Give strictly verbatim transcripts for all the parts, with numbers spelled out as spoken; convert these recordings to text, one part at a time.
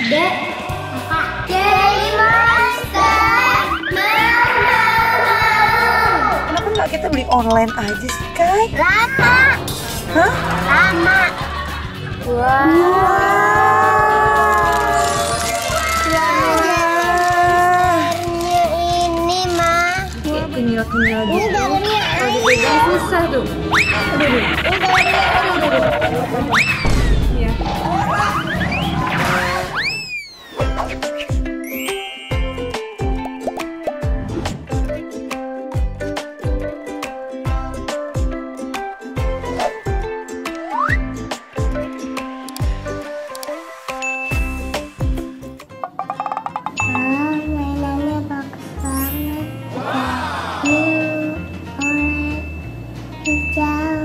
Dek, kakak, Jelly Monster. Mau, mau, mau. Kenapa nggak kita beli online aja sih, Kai? Lama. Hah? Lama. Wow. Warnanya ini mah. Tinggal tinggal Ini gitu. dari Jadi susah tuh. Aduh, aduh. Iya. mainannya bagus banget. Biru, oranye, hijau.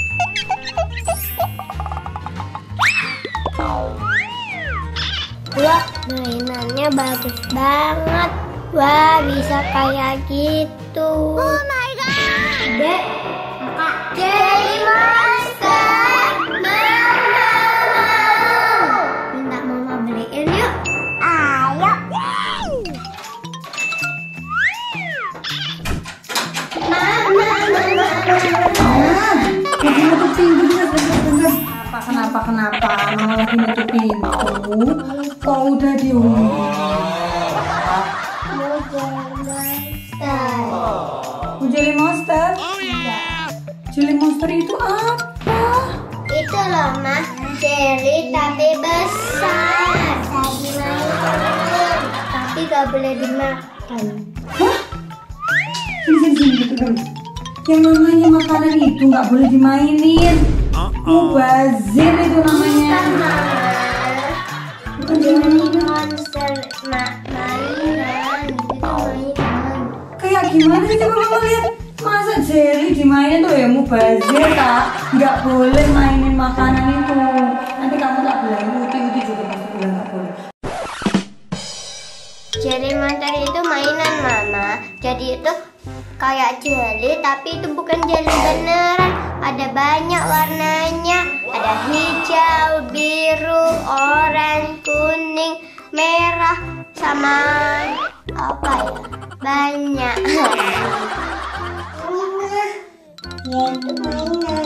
Wah, mainannya bagus banget. Wah, bisa kayak gitu. Oh my god. Dek, kakak, Jelly Monster. Mau, mau, mau. Minta mama beliin yuk. Ayo. Kenapa, kenapa, kenapa? Mama lagi nutup pintu. Kok udah diumum? Mau Jelly Monster. Oh, Jelly Monster? Jelly Monster itu apa? Itu loh mah, jelly tapi besar. Tadi main, tapi gak boleh dimakan. Hah? Sini, sini, sini, gitu, kan. Yang namanya makanan itu nggak boleh dimainin. Mubazir itu namanya. Bukan Jelly dimainin. Monster ma mainan, itu mainan. Kayak gimana sih coba mama lihat? Masa jelly dimainin tuh ya mubazir kak? Nggak boleh mainin makanan itu. Nanti kamu tak bilang Uti Uti juga pasti bilang nggak boleh. Jelly Monster itu mainan mama. Jadi itu kayak jelly tapi itu bukan jelly beneran. Ada banyak warnanya. Ada hijau, biru, oranye, kuning, merah, sama apa ya? Banyak. Ya itu mainan.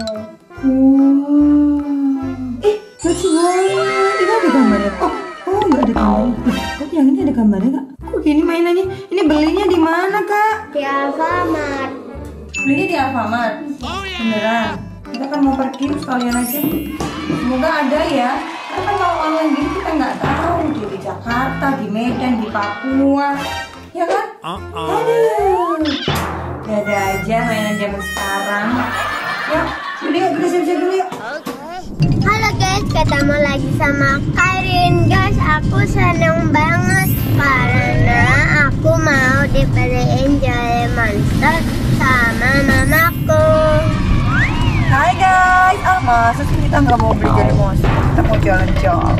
Wow. Eh, lucu banget. Ini ada gambarnya. Oh, oh nggak ada gambarnya. Kok yang ini ada gambarnya kak? Kok gini mainannya? Ini belinya di mana kak? Di Alfamart. Belinya di Alfamart. Beneran. Kita kan mau pergi sekalian aja. Semoga ada ya. Karena kalau online gini kita nggak tahu tuh di Jakarta, di Medan, di Papua, ya kan? Aduh. Ada aja mainan zaman sekarang. Ya, yaudah yuk kita siap-siap dulu yuk. Halo guys, ketemu lagi sama Kairin. Guys, aku seneng banget karena aku mau dibeliin Jelly Monster sama mamaku. Hai guys, ah masa sih kita nggak mau beli Jelly Monster, kita mau jalan-jalan.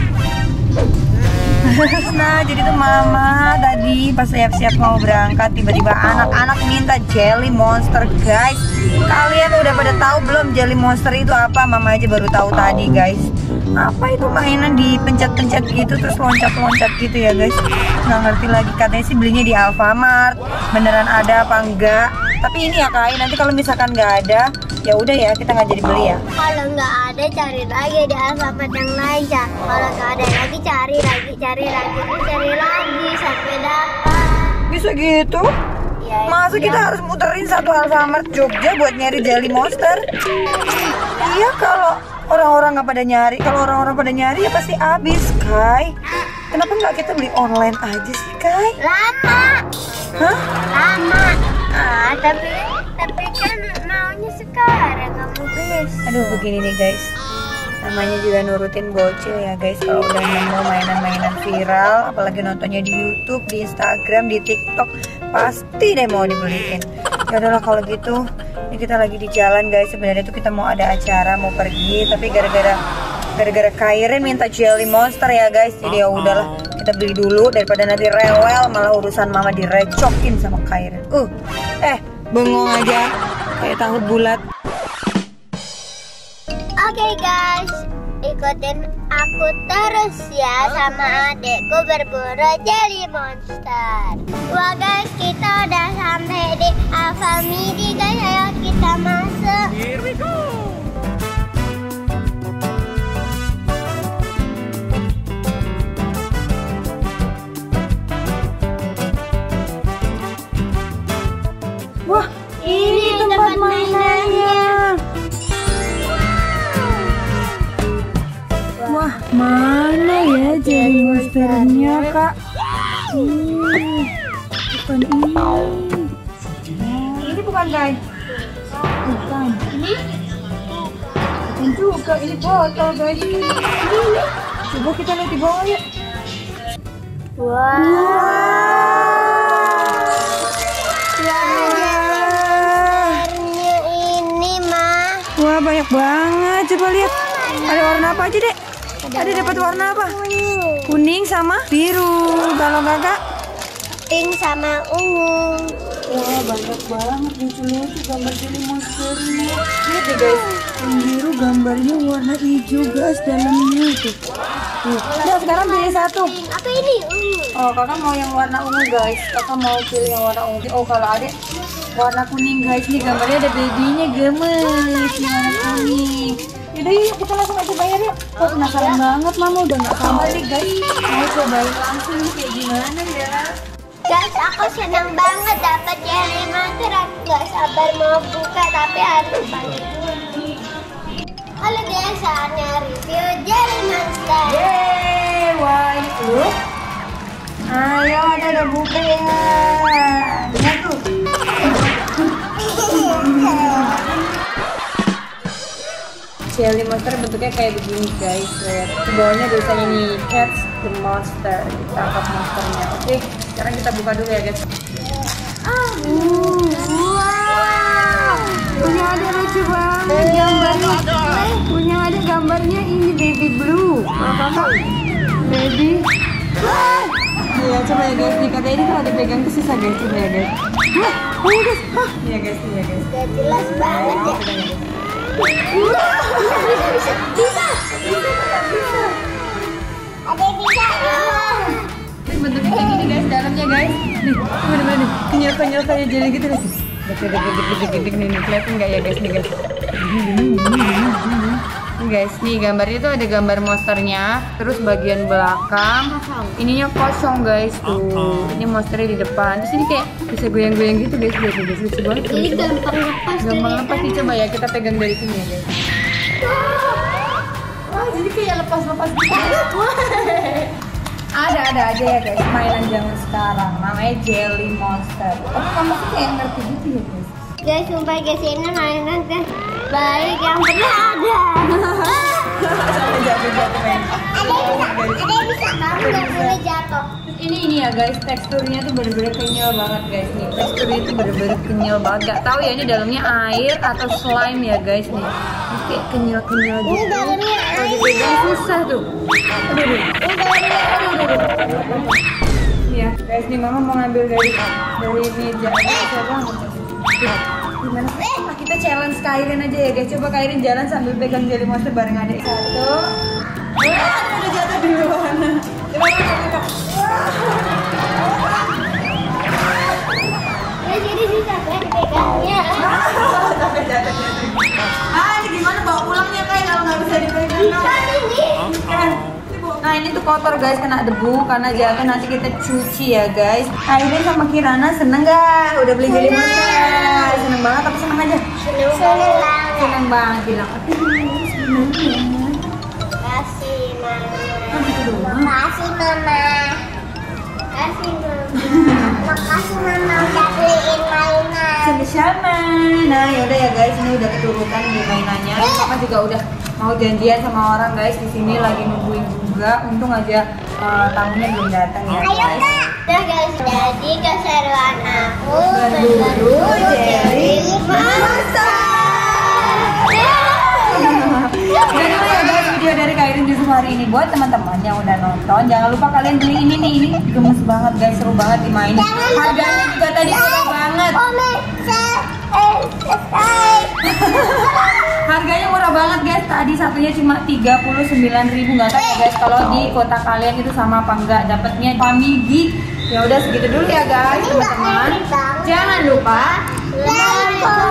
Nah jadi tuh mama tadi pas siap-siap mau berangkat tiba-tiba anak-anak minta Jelly Monster guys. Kalian udah pada tahu belum Jelly Monster itu apa? Mama aja baru tahu tadi guys. Apa itu mainan dipencet-pencet gitu terus loncat-loncat gitu ya guys? Nggak ngerti lagi, katanya sih belinya di Alfamart. Beneran ada apa enggak? Tapi ini ya Kai, nanti kalau misalkan nggak ada, ya udah ya kita nggak jadi beli ya. Kalau nggak ada cari lagi di Alfamart yang lain ya. Kalau nggak ada lagi cari lagi, cari lagi, cari lagi sampai dapat. Bisa gitu? Ya, Masa ya. kita harus muterin satu Alfamart Jogja buat nyari Jelly Monster? Iya kalau orang-orang nggak pada nyari, kalau orang-orang pada nyari ya pasti habis Kai. Kenapa nggak kita beli online aja sih Kai? Lama. Hah? Lama. Ah, tapi tapi kan maunya sekarang kamu bisa. Aduh begini nih guys, namanya juga nurutin bocil ya guys. Kalau udah nemu mainan-mainan viral, apalagi nontonnya di YouTube, di Instagram, di TikTok, pasti deh mau dibeliin. Ya udahlah kalau gitu, ini kita lagi di jalan guys. Sebenarnya tuh kita mau ada acara, mau pergi, tapi gara-gara gara-gara Kairin minta Jelly Monster ya guys. Jadi ya udahlah, kita beli dulu daripada nanti rewel malah urusan mama direcokin sama Kairin. Uh, eh bengong aja kayak tahu bulat. Oke guys, ikutin aku terus ya sama adekku berburu Jelly Monster. Wah guys, kita udah sampai di Alfamidi guys, ayo kita masuk. Here we go. Wah, ini, ini tempat mainannya. Wah, mana ya Jelly Monsternya, Kak? Hmm, bukan ini. Nah, ini bukan, guys. Bukan. Ini? Bukan juga, ini botol, guys. Ini. Coba kita lihat di bawah ya. Wow. Warnanya ini mah. Wah, banyak banget. Coba lihat. Ada warna apa aja, Dek? Ada dapat warna apa? Kuning sama biru. Kalau kakak? Pink sama ungu. Wah, banyak banget lucu-lucu gambar Jelly Monsternya. Lihat deh guys, yang biru gambarnya warna hijau guys dalamnya tuh. Tuh, udah sekarang pilih satu. Apa ini? Ungu. Oh, kakak mau yang warna ungu guys. Kakak mau pilih yang warna ungu. Oh, kalau adek warna kuning guys. Nih gambarnya ada babynya gemes. Yang warna kuning. Yaudah yuk kita langsung aja bayar yuk. Kok penasaran banget mama, udah gak sabar nih guys. Mau cobain langsung nih kayak gimana ya. Guys, aku senang banget dapat Jelly Monster. Aku gak sabar mau buka, tapi harus balik dulu. Halo guys, saatnya review Jelly Monster. Yeay, wah itu. Ayo, ada udah buka ya. Lihat tuh. Jelly Monster bentuknya kayak begini guys. Lihat. Di bawahnya tulisannya nih, Catch the Monster. Tangkap monsternya. Oke, sekarang kita buka dulu ya guys. Ah, wow. Punya ada lucu banget gambarnya. Punya ada gambarnya ini baby blue. Apa baby? Wah. Iya, coba ya guys. Nih katanya ini kalau dipegang tuh susah guys. Coba ya guys. Hah, oh ya guys. Hah, iya guys, iya guys. Gak jelas banget ya. Bisa, bisa, bisa, bisa, bisa. Ada yang bisa. Bentuknya kayak gini guys, dalamnya guys. Nih, bener-bener nih, kenyal-kenyal kayak jelly gitu nih. Gede-gede-gede nih, nih, kelihatan nggak ya guys nih guys? Nih guys, nih gambarnya tuh ada gambar monsternya, terus bagian belakang, ininya kosong guys tuh. Ini monsternya di depan, terus ini kayak bisa goyang-goyang gitu guys, lihat guys, lucu banget. Ini gampang lepas. Gampang lepas nih, coba ya kita pegang dari sini ya guys. Wah, jadi kayak lepas-lepas gitu. Ada ada aja ya guys mainan zaman sekarang, namanya Jelly Monster. Tapi kamu sih kayak ngerti gitu ya guys. Guys, sumpah guys, ini mainan kan baik yang pernah ada. Sampai jatuh-jatuh main. Ada yang bisa, ada yang bisa, kamu nggak boleh jatuh. Ini ini ya guys, teksturnya tuh bener-bener kenyal banget guys nih. Teksturnya tuh bener-bener kenyal banget. Gak tahu ya ini dalamnya air atau slime ya guys nih. Ini kayak kenyal-kenyal gitu. Ini dalamnya air. Kalau dipegang susah tuh. Aduh, aduh. Ini dalamnya air. Iya guys, nih mama mau ngambil dari dari meja aja siapa? Gimana sih? Ah, kita challenge Kairin aja ya guys. Coba Kairin jalan sambil pegang Jelly Monster bareng adik. Satu. Wah, udah jatuh duluan. Coba kita. Ya, jadi bisa kan dipegangnya. Sampai jatuh jatuh. Ah, ini gimana bawa pulangnya kayak kalau nggak bisa dipegang? Bisa ini. Kan. Nah ini tuh kotor guys, kena debu karena jatuh, nanti kita cuci ya guys. Kairin sama Kirana seneng gak? Udah beli Jelly Monster? Seneng banget tapi seneng aja? Seneng banget. Seneng banget bilang. Tapi seneng banget. Kasih mama. Kan gitu doang. Makasih mama. Kasih mama. Makasih mama udah beliin mainan. Sama-sama. Nah yaudah ya guys, ini udah keturutan di mainannya. Papa juga udah mau janjian sama orang guys di sini lagi nungguin juga. Untung aja uh, tamunya belum datang ya Ayo guys. kak. Udah guys, jadi keseruan aku berburu Jelly Monster. Dan itu ya guys video dari Kairin Yusuf hari ini. Buat teman-teman yang udah nonton, jangan lupa kalian beli ini nih. Ini gemes banget guys, seru banget dimainin. Harganya juga tadi murah banget. Comment, share, and subscribe. Harganya murah banget guys. Tadi satunya cuma tiga puluh sembilan ribu. Nggak tahu ya guys kalau di kota kalian itu sama apa enggak dapatnya Pamigi. Ya udah segitu dulu ya guys teman-teman. Jangan lupa like,